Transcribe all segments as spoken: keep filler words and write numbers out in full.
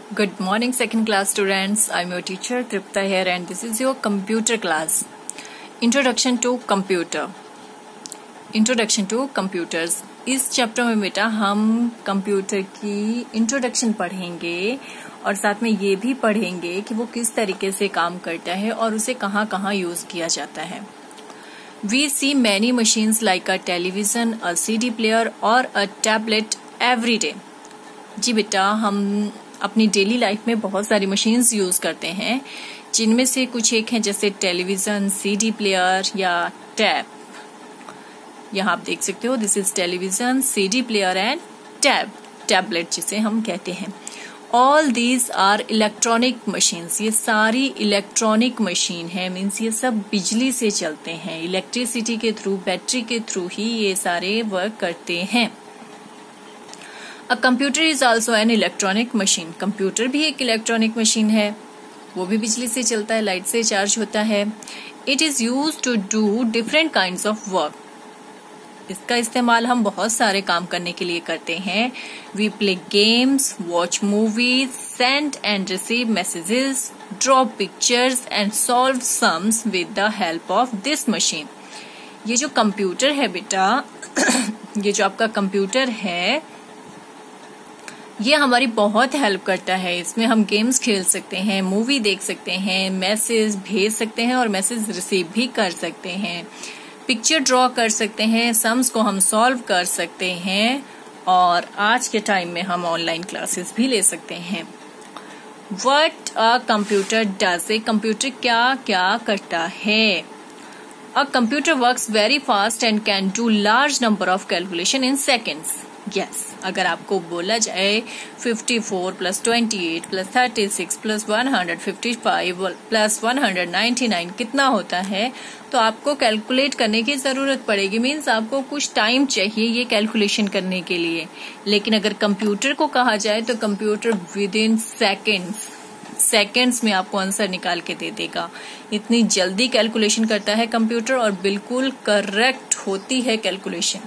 Good morning, second class students. I'm your teacher Tripta here, and this is your computer class. Introduction to computer. Introduction to computers. इस chapter में बेटा हम computer की introduction पढ़ेंगे और साथ में ये भी पढ़ेंगे कि वो किस तरीके से काम करता है और उसे कहाँ कहाँ यूज किया जाता है. We see many machines like a television, a C D player or a tablet every day. जी बेटा, हम अपनी डेली लाइफ में बहुत सारी मशीन्स यूज करते हैं, जिनमें से कुछ एक हैं जैसे टेलीविजन, सीडी प्लेयर या टैब. यहाँ आप देख सकते हो, this is television, CD player and tab, tablet जिसे हम कहते हैं. All these are electronic machines. ये सारी इलेक्ट्रॉनिक मशीन है, मीन्स ये सब बिजली से चलते हैं, इलेक्ट्रिसिटी के थ्रू, बैटरी के थ्रू ही ये सारे वर्क करते हैं. A computer is also an electronic machine. Computer भी एक इलेक्ट्रॉनिक मशीन है, वो भी बिजली से चलता है, लाइट से चार्ज होता है. It is used to do different kinds of work. इसका इस्तेमाल हम बहुत सारे काम करने के लिए करते हैं. We play games, watch movies, send and receive messages, draw pictures and solve sums with the help of this machine. ये जो कंप्यूटर है बेटा, ये जो आपका कंप्यूटर है, ये हमारी बहुत हेल्प करता है. इसमें हम गेम्स खेल सकते हैं, मूवी देख सकते हैं, मैसेज भेज सकते हैं और मैसेज रिसीव भी कर सकते हैं, पिक्चर ड्रॉ कर सकते हैं, सम्स को हम सॉल्व कर सकते हैं और आज के टाइम में हम ऑनलाइन क्लासेस भी ले सकते हैं. What a computer does. A computer क्या क्या करता है. A computer works very fast and can do large number of calculation in seconds. Yes, अगर आपको बोला जाए fifty four plus twenty eight plus thirty six plus one hundred fifty five plus one hundred ninety nine कितना होता है, तो आपको calculate करने की जरूरत पड़ेगी. मीन्स आपको कुछ टाइम चाहिए ये कैलकुलेशन करने के लिए. लेकिन अगर कंप्यूटर को कहा जाए तो computer within seconds seconds में आपको आंसर निकाल के दे देगा. इतनी जल्दी कैलकुलेशन करता है कंप्यूटर और बिल्कुल करेक्ट होती है calculation.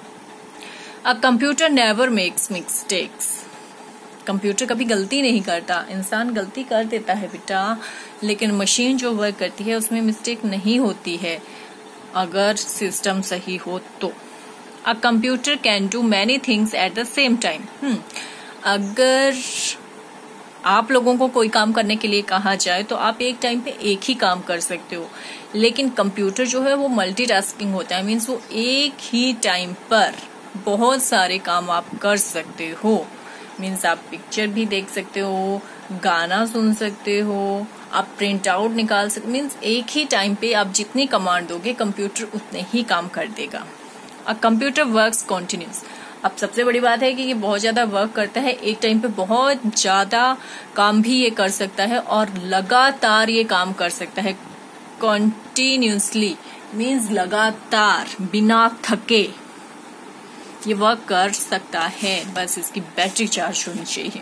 A computer never makes mistakes. Computer कभी गलती नहीं करता. इंसान गलती कर देता है बेटा, लेकिन मशीन जो वर्क करती है उसमें मिस्टेक नहीं होती है अगर सिस्टम सही हो तो. A computer can do many things at the same time. अगर आप लोगों को कोई काम करने के लिए कहा जाए तो आप एक टाइम पे एक ही काम कर सकते हो, लेकिन कंप्यूटर जो है वो मल्टीटास्किंग होता है. मीन्स वो एक ही टाइम पर बहुत सारे काम आप कर सकते हो. मीन्स आप पिक्चर भी देख सकते हो, गाना सुन सकते हो, आप प्रिंट आउट निकाल सकते. मीन्स एक ही टाइम पे आप जितनी कमांड दोगे कंप्यूटर उतने ही काम कर देगा. A computer works continuous. अब सबसे बड़ी बात है कि ये बहुत ज्यादा वर्क करता है, एक टाइम पे बहुत ज्यादा काम भी ये कर सकता है और लगातार ये काम कर सकता है. कॉन्टिन्यूसली मीन्स लगातार बिना थके ये वर्क कर सकता है, बस इसकी बैटरी चार्ज होनी चाहिए.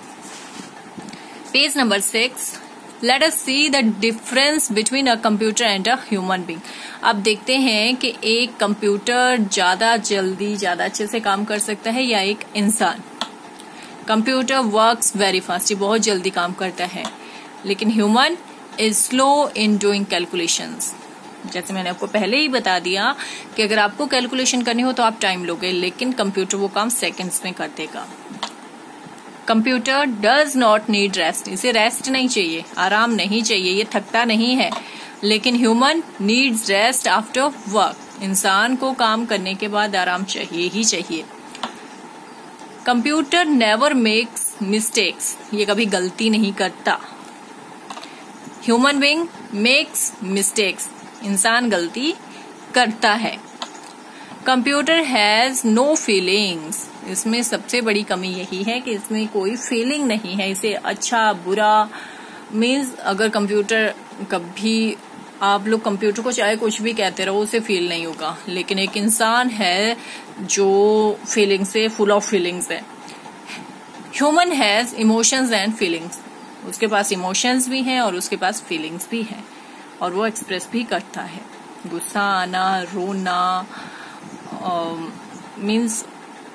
Page number six. Let us see the difference between a computer and a human being. अब देखते हैं कि एक कंप्यूटर ज्यादा जल्दी ज्यादा अच्छे से काम कर सकता है या एक इंसान. कंप्यूटर वर्क्स वेरी फास्ट, ये बहुत जल्दी काम करता है, लेकिन human is slow in doing calculations. जैसे मैंने आपको पहले ही बता दिया कि अगर आपको कैलकुलेशन करनी हो तो आप टाइम लोगे, लेकिन कंप्यूटर वो काम सेकंड्स में कर देगा. Computer does not need rest. इसे रेस्ट नहीं चाहिए, आराम नहीं चाहिए, ये थकता नहीं है. लेकिन human needs rest after work. इंसान को काम करने के बाद आराम चाहिए ही चाहिए. Computer never makes mistakes. ये कभी गलती नहीं करता. Human being makes mistakes. इंसान गलती करता है. Computer has no feelings. इसमें सबसे बड़ी कमी यही है कि इसमें कोई फीलिंग नहीं है. इसे अच्छा बुरा मीन्स अगर कंप्यूटर कभी आप लोग कंप्यूटर को चाहे कुछ भी कहते रहो उसे फील नहीं होगा, लेकिन एक इंसान है जो फीलिंग से फुल ऑफ फीलिंग्स है. Human has emotions and feelings. उसके पास इमोशंस भी हैं और उसके पास फीलिंग्स भी हैं और वो एक्सप्रेस भी करता है. गुस्सा आना, रोना, मीन्स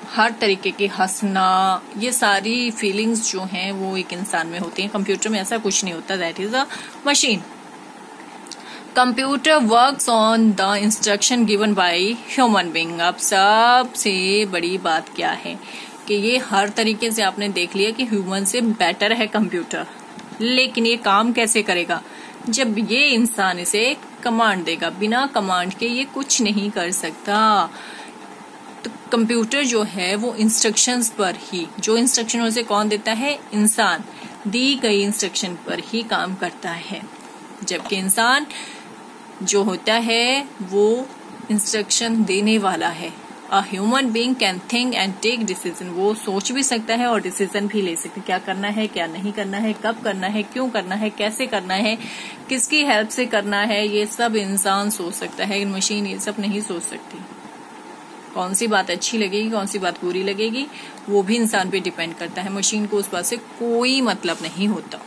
हर तरीके की हंसना, ये सारी फीलिंग्स जो हैं वो एक इंसान में होती हैं। कंप्यूटर में ऐसा कुछ नहीं होता, that is a machine. Computer works on the instruction given by human being. अब सबसे बड़ी बात क्या है कि ये हर तरीके से आपने देख लिया कि ह्यूमन से बेटर है कंप्यूटर, लेकिन ये काम कैसे करेगा? जब ये इंसान इसे कमांड देगा। बिना कमांड के ये कुछ नहीं कर सकता। तो कंप्यूटर जो है वो इंस्ट्रक्शंस पर ही, जो इंस्ट्रक्शन उसे कौन देता है? इंसान। दी गई इंस्ट्रक्शन पर ही काम करता है, जबकि इंसान जो होता है वो इंस्ट्रक्शन देने वाला है। A human being can think and take decision. वो सोच भी सकता है और डिसीजन भी ले सकता है, क्या करना है, क्या नहीं करना है, कब करना है, क्यों करना है, कैसे करना है, किसकी हेल्प से करना है, ये सब इंसान सोच सकता है। मशीन ये सब नहीं सोच सकती। कौन सी बात अच्छी लगेगी, कौन सी बात बुरी लगेगी, वो भी इंसान पे डिपेंड करता है। मशीन को उस बात से कोई मतलब नहीं होता।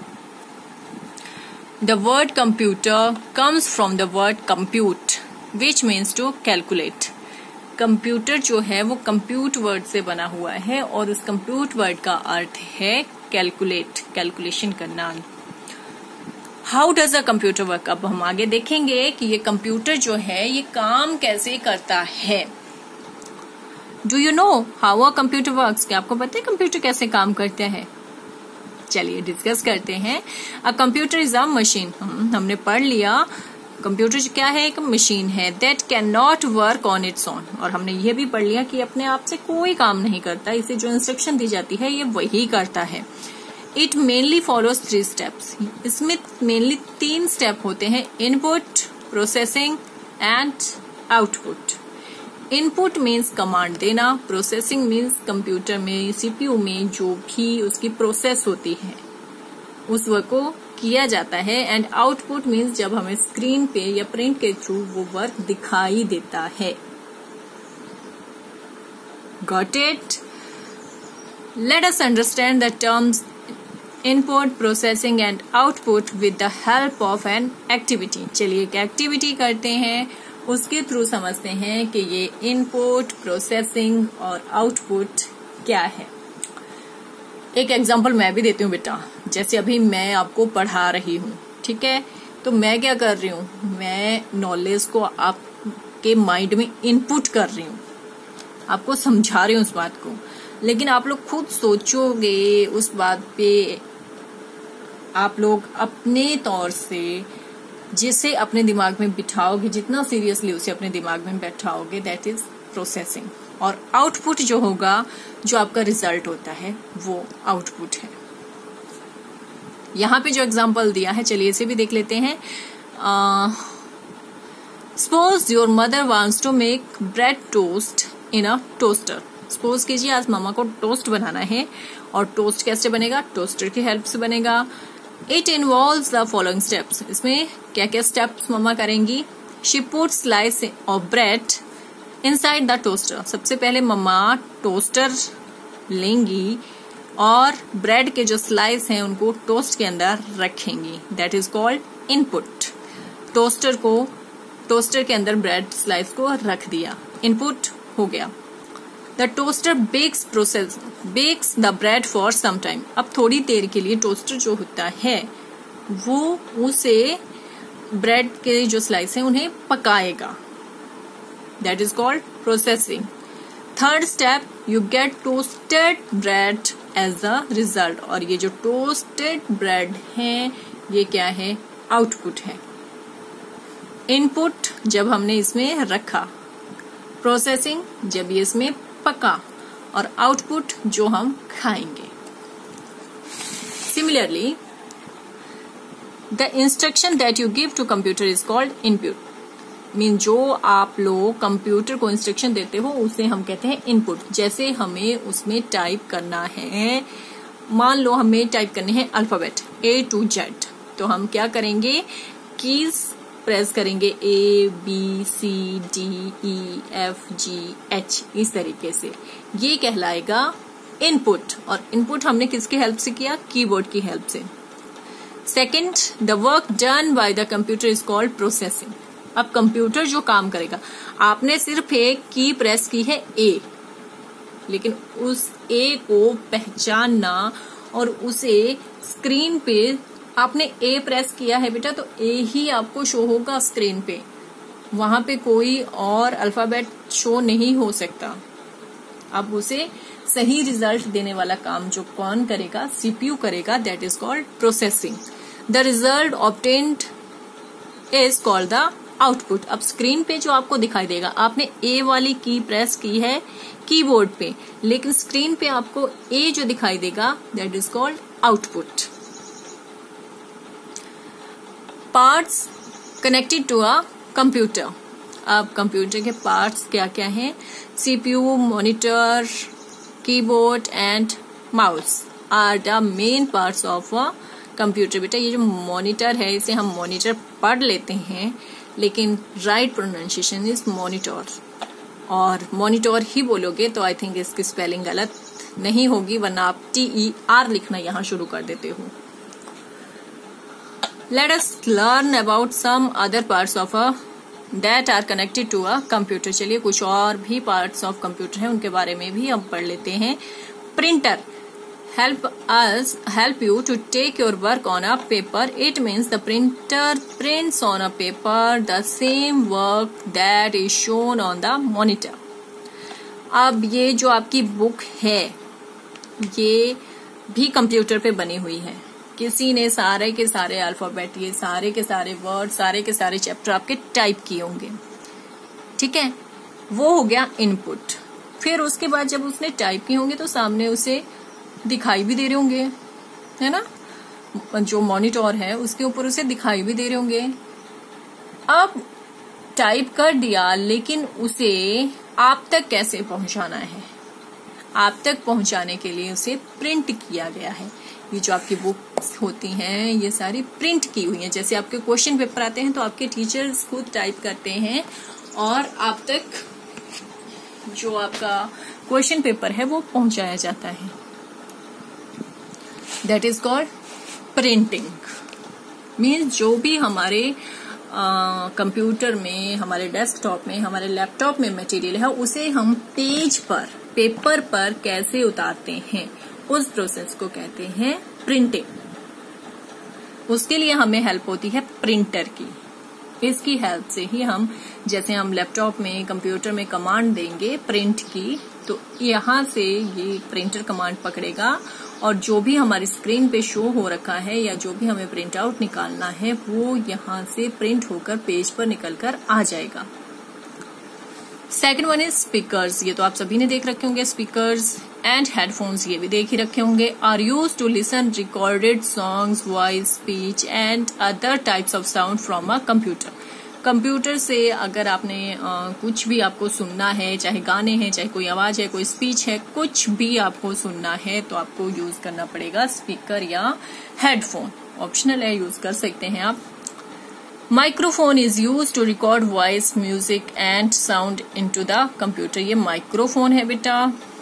The word computer comes from the word compute, which means to calculate. Computer जो है वो कंप्यूट वर्ड से बना हुआ है और उस कंप्यूट वर्ड का अर्थ है कैलकुलेट, कैलकुलेशन करना। How does a computer work? अब हम आगे देखेंगे कि ये कंप्यूटर जो है ये काम कैसे करता है। Do you know how a computer works? क्या आपको पता है कंप्यूटर कैसे काम करता है? चलिए डिस्कस करते हैं। A computer is a machine. हम हमने पढ़ लिया कंप्यूटर क्या है, एक मशीन है that can not work on its own. और हमने ये भी पढ़ लिया कि अपने आप से कोई काम नहीं करता, इसे जो इंस्ट्रक्शन दी जाती है ये वही करता है। It mainly follows three steps. इसमें मेनली तीन स्टेप होते हैं, input, processing and output. Input means command देना, प्रोसेसिंग मीन्स कंप्यूटर में सीपीयू में जो भी उसकी प्रोसेस होती है उस वर्क को किया जाता है। एंड आउटपुट मीन्स जब हमें स्क्रीन पे या प्रिंट के थ्रू वो वर्क दिखाई देता है। Got it? Let us understand the terms input, processing and output with the help of an activity. चलिए एक एक्टिविटी करते हैं, उसके थ्रू समझते हैं कि ये इनपुट, प्रोसेसिंग और आउटपुट क्या है। एक एग्जांपल मैं भी देती हूँ बेटा। जैसे अभी मैं आपको पढ़ा रही हूँ, ठीक है, तो मैं क्या कर रही हूँ, मैं नॉलेज को आपके माइंड में इनपुट कर रही हूँ, आपको समझा रही हूँ उस बात को। लेकिन आप लोग खुद सोचोगे उस बात पे, आप लोग अपने तौर से जिसे अपने दिमाग में बिठाओगे, जितना सीरियसली उसे अपने दिमाग में बैठाओगे, दैट इज प्रोसेसिंग। और आउटपुट जो होगा, जो आपका रिजल्ट होता है, वो आउटपुट है। यहाँ पे जो एग्जांपल दिया है, चलिए इसे भी देख लेते हैं। Suppose your mother wants to make bread toast in a toaster. Suppose कीजिए आज मामा को टोस्ट बनाना है, और टोस्ट कैसे बनेगा? टोस्टर की हेल्प से बनेगा। It involves the following steps. इसमें क्या क्या स्टेप्स मम्मा करेंगी? She put slice of bread inside the toaster. सबसे पहले मम्मा टोस्टर लेंगी और ब्रेड के जो स्लाइस हैं उनको टोस्ट के अंदर रखेंगी, that is called input. Toaster को टोस्टर के अंदर ब्रेड स्लाइस को रख दिया, इनपुट हो गया। The toaster bakes process bakes the bread for some time. अब थोड़ी देर के लिए टोस्टर जो होता है वो उसे ब्रेड के जो स्लाइस हैं उन्हें पकाएगा, that is called processing. Third step, you get toasted bread as a result. और ये जो टोस्टेड ब्रेड है ये क्या है? आउटपुट है। इनपुट जब हमने इसमें रखा, प्रोसेसिंग जब ये इसमें पका, और आउटपुट जो हम खाएंगे। Similarly the instruction that you give to computer is called input. Mean जो आप लोग कंप्यूटर को इंस्ट्रक्शन देते हो उसे हम कहते हैं इनपुट। जैसे हमें उसमें टाइप करना है, मान लो हमें टाइप करने हैं अल्फाबेट ए टू जेड, तो हम क्या करेंगे? कीज प्रेस करेंगे, A B C D E F G H, इस तरीके से। ये कहलाएगा इनपुट। और इनपुट हमने किसकी हेल्प से किया? कीबोर्ड की हेल्प से। Second, the work done by the computer is called processing. अब कंप्यूटर जो काम करेगा, आपने सिर्फ एक की प्रेस की है ए, लेकिन उस ए को पहचानना और उसे स्क्रीन पे आपने ए प्रेस किया है बेटा तो ए ही आपको शो होगा स्क्रीन पे, वहां पे कोई और अल्फाबेट शो नहीं हो सकता। अब उसे सही रिजल्ट देने वाला काम जो कौन करेगा, सीपीयू करेगा, that is called processing. The result obtained is called the output. अब स्क्रीन पे जो आपको दिखाई देगा, आपने ए वाली की प्रेस की है कीबोर्ड पे, लेकिन स्क्रीन पे आपको ए जो दिखाई देगा that is called output. Parts connected to a computer. अब कंप्यूटर के पार्ट्स क्या क्या हैं? CPU, monitor, keyboard and mouse are the main parts of a computer. बेटा ये जो मॉनिटर है इसे हम मॉनिटर पढ़ लेते हैं, लेकिन राइट प्रोनाउंसिएशन इज मॉनिटर, और मॉनिटर ही बोलोगे तो आई थिंक इसकी स्पेलिंग गलत नहीं होगी, वरना आप टी ई आर लिखना यहाँ शुरू कर देते हो। Let us learn about some other parts of a that are connected to a computer. चलिए कुछ और भी पार्ट्स ऑफ कंप्यूटर हैं, उनके बारे में भी हम पढ़ लेते हैं। Printer help us help you to take your work on a paper. It means the printer prints on a paper the same work that is shown on the monitor. अब ये जो आपकी बुक है ये भी कंप्यूटर पे बनी हुई है। किसी ने सारे के सारे अल्फाबेट, ये सारे के सारे वर्ड, सारे के सारे चैप्टर आपके टाइप किए होंगे, ठीक है, वो हो गया इनपुट। फिर उसके बाद जब उसने टाइप किए होंगे तो सामने उसे दिखाई भी दे रहे होंगे, है ना, जो मॉनिटर है उसके ऊपर उसे दिखाई भी दे रहे होंगे। अब टाइप कर दिया, लेकिन उसे आप तक कैसे पहुंचाना है? आप तक पहुंचाने के लिए उसे प्रिंट किया गया है। ये जो आपकी बुक्स होती हैं ये सारी प्रिंट की हुई हैं। जैसे आपके क्वेश्चन पेपर आते हैं तो आपके टीचर्स खुद टाइप करते हैं और आप तक जो आपका क्वेश्चन पेपर है वो पहुंचाया जाता है। That is called printing. Means जो भी हमारे कंप्यूटर में, हमारे डेस्कटॉप में, हमारे लैपटॉप में मटेरियल है उसे हम पेज पर, पेपर पर कैसे उतारते हैं, उस प्रोसेस को कहते हैं प्रिंटिंग। उसके लिए हमें हेल्प होती है प्रिंटर की। इसकी हेल्प से ही हम, जैसे हम लैपटॉप में, कंप्यूटर में कमांड देंगे प्रिंट की, तो यहाँ से ये प्रिंटर कमांड पकड़ेगा और जो भी हमारी स्क्रीन पे शो हो रखा है या जो भी हमें प्रिंट आउट निकालना है वो यहाँ से प्रिंट होकर पेज पर निकलकर आ जाएगा। Second one is speakers. ये तो आप सभी ने देख रखे होंगे। स्पीकर्स एंड हेडफोन्स ये भी देख ही रखे होंगे। Are use to listen recorded songs, voice, speech and other types of sound from a computer. Computer से अगर आपने आ, कुछ भी आपको सुनना है, चाहे गाने हैं, चाहे कोई आवाज है, कोई स्पीच है, कुछ भी आपको सुनना है तो आपको यूज करना पड़ेगा स्पीकर या हेडफोन। ऑप्शनल है, यूज कर सकते हैं आप। Microphone is use to record voice, music and sound into the computer. ये माइक्रोफोन है बेटा।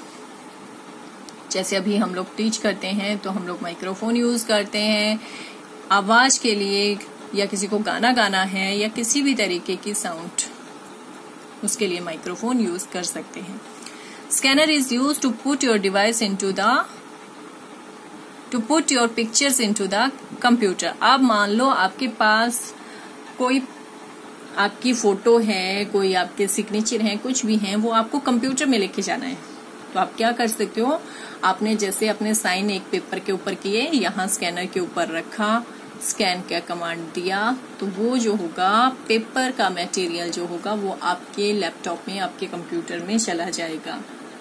जैसे अभी हम लोग टीच करते हैं तो हम लोग माइक्रोफोन यूज करते हैं आवाज के लिए, या किसी को गाना गाना है या किसी भी तरीके की साउंड, उसके लिए माइक्रोफोन यूज कर सकते हैं। Scanner is use to put your device into the to put your pictures into the computer. अब मान लो आपके पास कोई आपकी फोटो है, कोई आपके सिग्नेचर है, कुछ भी है, वो आपको कंप्यूटर में लेके जाना है, तो आप क्या कर सकते हो, आपने जैसे अपने साइन एक पेपर के ऊपर किए, यहाँ स्कैनर के ऊपर रखा, स्कैन का कमांड दिया, तो वो जो होगा पेपर का मटेरियल जो होगा वो आपके लैपटॉप में, आपके कंप्यूटर में चला जाएगा।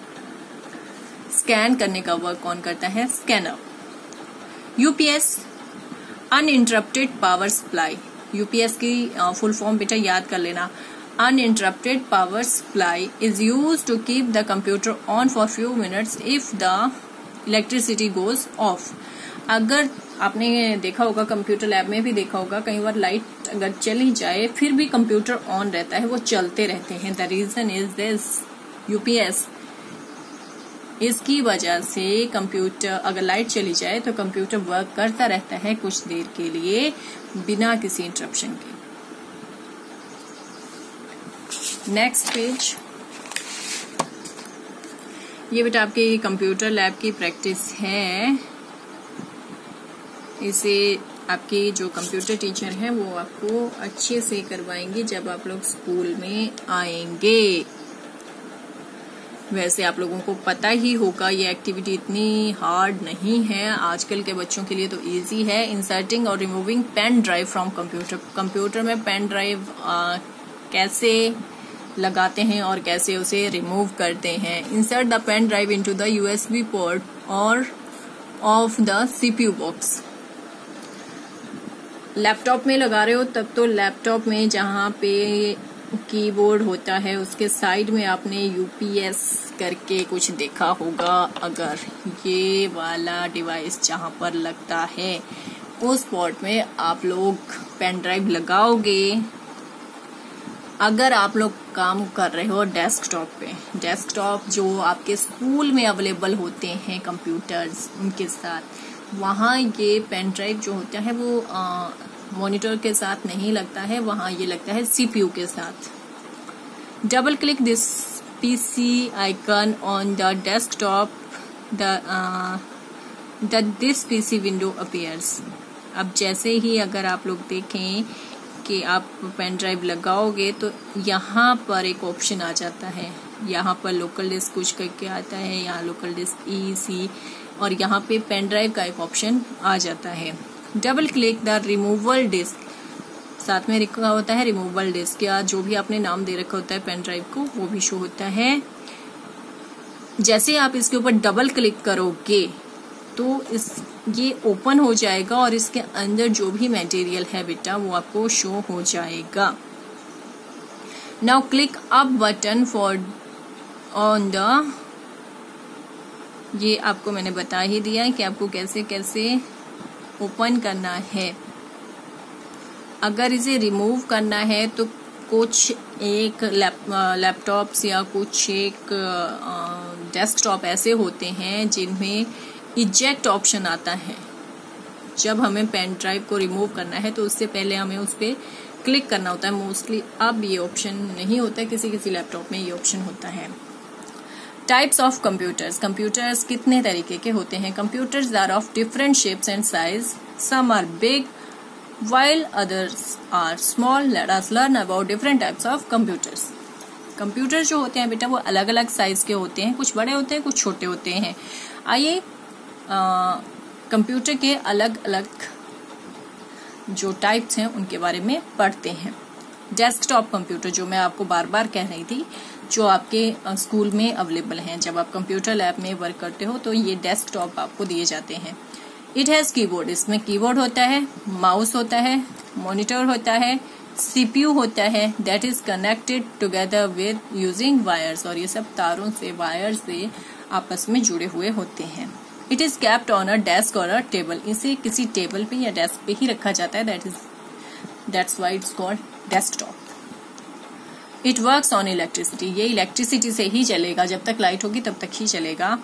स्कैन करने का वर्क कौन करता है? Scanner. UPS, uninterrupted power supply. UPS की फुल फॉर्म बेटा याद कर लेना। uninterrupted power supply is used to keep the computer on for few minutes if the electricity goes off. अगर आपने देखा होगा, कंप्यूटर लैब में भी देखा होगा, कई बार लाइट अगर चली जाए फिर भी कंप्यूटर ऑन रहता है, वो चलते रहते हैं। The reason is this UPS. इसकी वजह से कंप्यूटर, अगर लाइट चली जाए तो कंप्यूटर वर्क करता रहता है कुछ देर के लिए बिना किसी इंटरप्शन के। Next page. ये बेटा आपके कंप्यूटर लैब की प्रैक्टिस है। इसे आपके जो कंप्यूटर टीचर हैं वो आपको अच्छे से करवाएंगे जब आप लोग स्कूल में आएंगे। वैसे आप लोगों को पता ही होगा ये एक्टिविटी इतनी हार्ड नहीं है, आजकल के बच्चों के लिए तो इजी है। इंसर्टिंग और removing pen drive from computer. Computer में पेन ड्राइव कैसे लगाते हैं और कैसे उसे रिमूव करते हैं। Insert the pen drive into the USB port और of the CPU box. Laptop में लगा रहे हो तब तो लैपटॉप में जहाँ पे कीबोर्ड होता है उसके साइड में आपने यूपीएस करके कुछ देखा होगा। अगर ये वाला डिवाइस जहाँ पर लगता है उस पोर्ट में आप लोग पेन ड्राइव लगाओगे। अगर आप लोग काम कर रहे हो डेस्कटॉप पे, डेस्कटॉप जो आपके स्कूल में अवेलेबल होते हैं कंप्यूटर्स उनके साथ, वहाँ ये पेन ड्राइव जो होता है वो आ, मॉनिटर के साथ नहीं लगता है, वहाँ ये लगता है सीपीयू के साथ। Double click this PC icon on the desktop, the the this PC window appears. अब जैसे ही अगर आप लोग देखें कि आप पेन ड्राइव लगाओगे तो यहाँ पर एक ऑप्शन आ जाता है। यहाँ पर लोकल डिस्क कुछ करके आता है, यहाँ लोकल डिस्क ई सी, और यहाँ पे पेन ड्राइव का एक ऑप्शन आ जाता है। Double click the removal disk, साथ में लिखा होता है रिमूवल डिस्क, या जो भी आपने नाम दे रखा होता है पेन ड्राइव को वो भी शो होता है। जैसे आप इसके ऊपर डबल क्लिक करोगे तो इस ये ओपन हो जाएगा और इसके अंदर जो भी मटेरियल है बेटा वो आपको शो हो जाएगा। Now click up button for on the, ये आपको मैंने बता ही दिया है कि आपको कैसे कैसे ओपन करना है। अगर इसे रिमूव करना है तो कुछ एक लैपटॉप्स या कुछ एक डेस्कटॉप ऐसे होते हैं जिनमें इजेक्ट ऑप्शन आता है। जब हमें पेन ड्राइव को रिमूव करना है तो उससे पहले हमें उस पर क्लिक करना होता है मोस्टली। अब ये ऑप्शन नहीं होता है, किसी किसी लैपटॉप में ये ऑप्शन होता है। Types of computers. कंप्यूटर्स कितने तरीके के होते हैं? Computers are of different shapes and size, some are big while others are small. Let us learn about different types of computers. Computer जो होते हैं बेटा वो अलग अलग साइज के होते हैं, कुछ बड़े होते हैं कुछ छोटे होते हैं। आइए कंप्यूटर के अलग अलग जो टाइप्स हैं उनके बारे में पढ़ते हैं। डेस्कटॉप कंप्यूटर जो मैं आपको बार बार कह रही थी, जो आपके स्कूल में अवेलेबल हैं। जब आप कंप्यूटर लैब में वर्क करते हो तो ये डेस्कटॉप आपको दिए जाते हैं। इट हैज कीबोर्ड, इसमें कीबोर्ड होता है, माउस होता है, मॉनिटर होता है, सीपीयू होता है, that is connected together with using wires, और ये सब तारों से वायर से आपस में जुड़े हुए होते हैं। It is kept on a desk or a table, इसे किसी टेबल पे या डेस्क पे ही रखा जाता है, that is that's why it's called desktop. It works on electricity, ये इलेक्ट्रिसिटी से ही चलेगा, जब तक लाइट होगी तब तक ही चलेगा।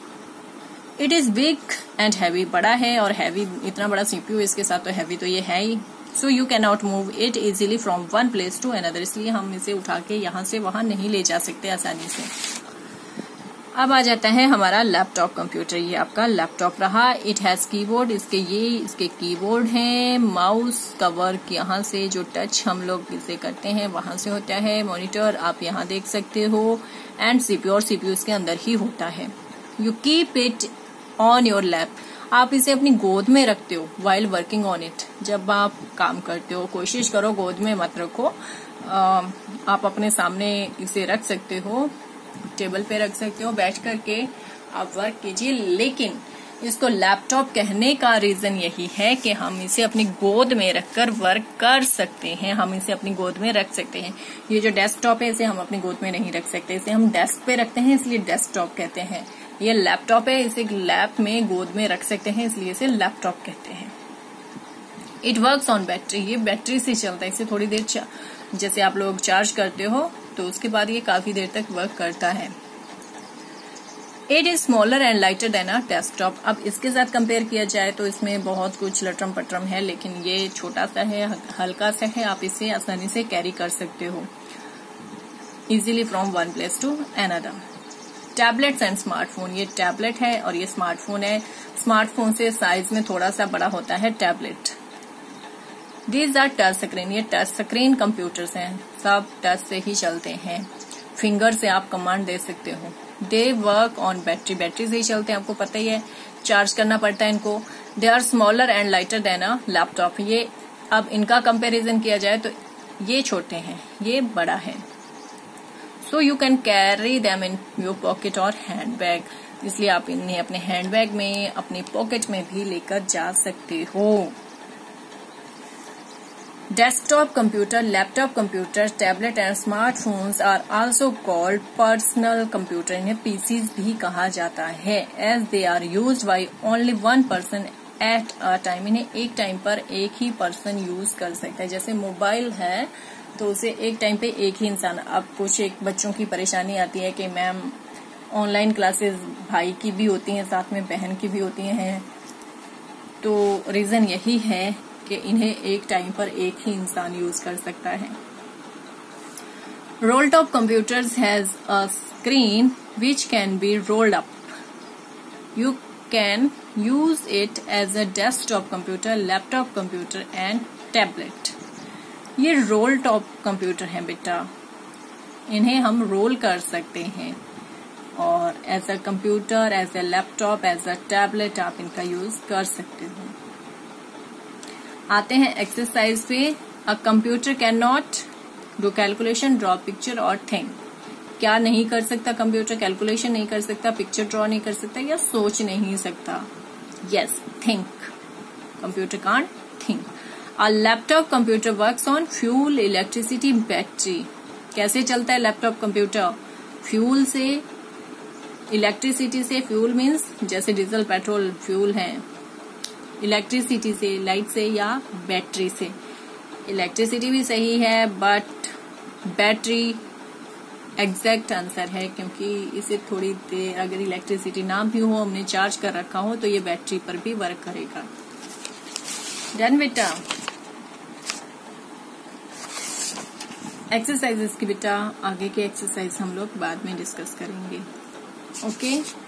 It is big and heavy, बड़ा है और हैवी, इतना बड़ा सीपीयू इसके साथ तो हैवी तो ये है ही। So you can not move it easily from one place to another, इसलिए हम इसे उठा के यहाँ से वहां नहीं ले जा सकते आसानी से। अब आ जाता है हमारा लैपटॉप कंप्यूटर। ये आपका लैपटॉप रहा। इट हैज कीबोर्ड, इसके ये इसके कीबोर्ड हैं। माउस का वर्क यहाँ से जो टच हम लोग इसे करते हैं वहां से होता है। मॉनिटर आप यहाँ देख सकते हो, एंड सीपीयू, और सीपीयू इसके अंदर ही होता है। You keep it on your lap, आप इसे अपनी गोद में रखते हो वाइल वर्किंग ऑन इट। जब आप काम करते हो कोशिश करो गोद में मत रखो, आप अपने सामने इसे रख सकते हो, टेबल पे रख सकते हो, बैठ करके आप वर्क कीजिए। लेकिन इसको लैपटॉप कहने का रीजन यही है कि हम इसे अपनी गोद में रखकर वर्क कर सकते हैं, हम इसे अपनी गोद में रख सकते हैं। ये जो डेस्कटॉप है इसे हम अपनी गोद में नहीं रख सकते, इसे हम डेस्क पे रखते हैं इसलिए डेस्कटॉप कहते हैं। ये लैपटॉप है, इसे लैप में गोद में रख सकते हैं इसलिए इसे लैपटॉप कहते हैं। इट वर्क्स ऑन बैटरी, ये बैटरी से चलता है, इसे थोड़ी देर जैसे आप लोग चार्ज करते हो तो उसके बाद ये काफी देर तक वर्क करता है। It is smaller and lighter than a desktop, अब इसके साथ कंपेयर किया जाए तो इसमें बहुत कुछ लटरम पटरम है, लेकिन ये छोटा सा है, हल्का सा है, आप इसे आसानी से कैरी कर सकते हो easily from one place to another. Tablets and smartphone, ये टैबलेट है और ये स्मार्टफोन है। स्मार्टफोन से साइज में थोड़ा सा बड़ा होता है tablet. These are touch screen, ये टच स्क्रीन कंप्यूटर्स हैं, सब टच से ही चलते हैं। फिंगर से आप कमांड दे सकते हो। They work on battery, battery से ही चलते हैं, आपको पता ही है, चार्ज करना पड़ता है इनको। They are smaller and lighter than a laptop, ये अब इनका कंपैरिजन किया जाए तो ये छोटे हैं, ये बड़ा है। So you can carry them in your pocket or handbag, इसलिए आप इन्हें अपने हैंड बैग में, अपनी पॉकेट में भी लेकर जा सकते हो। Desktop computer, laptop computer, tablet and smartphones are also called personal computer, इन्हें पीसीज भी कहा जाता है। As they are used by only one person at a time, इन्हें एक टाइम पर एक ही पर्सन यूज कर सकता है। जैसे मोबाइल है तो उसे एक टाइम पे एक ही इंसान, अब कुछ एक बच्चों की परेशानी आती है कि मैम ऑनलाइन क्लासेस भाई की भी होती हैं, साथ में बहन की भी होती हैं, तो रीजन यही है कि इन्हें एक टाइम पर एक ही इंसान यूज कर सकता है। Roll top computers has a screen which can be rolled up, you can use it as a desktop computer, laptop computer and tablet. ये रोल टॉप कंप्यूटर हैं बेटा, इन्हें हम रोल कर सकते हैं और as a computer, as a laptop, as a tablet आप इनका यूज कर सकते हो। आते हैं एक्सरसाइज पे। A computer can not do calculation, draw picture और थिंक, क्या नहीं कर सकता कंप्यूटर? कैलकुलेशन नहीं कर सकता, पिक्चर ड्रॉ नहीं कर सकता या सोच नहीं सकता? Yes, think, computer can't think. A laptop computer works on fuel, electricity, battery, कैसे चलता है लैपटॉप कंप्यूटर? फ्यूल से, इलेक्ट्रिसिटी से, फ्यूल मीन्स जैसे डीजल पेट्रोल फ्यूल है, इलेक्ट्रिसिटी से, लाइट से या बैटरी से। इलेक्ट्रिसिटी भी सही है बट बैटरी एग्जैक्ट आंसर है, क्योंकि इसे थोड़ी देर अगर इलेक्ट्रिसिटी ना भी हो, हमने चार्ज कर रखा हो, तो ये बैटरी पर भी वर्क करेगा। डन बेटा। एक्सरसाइजेस की बेटा आगे के एक्सरसाइज हम लोग बाद में डिस्कस करेंगे। Okay okay?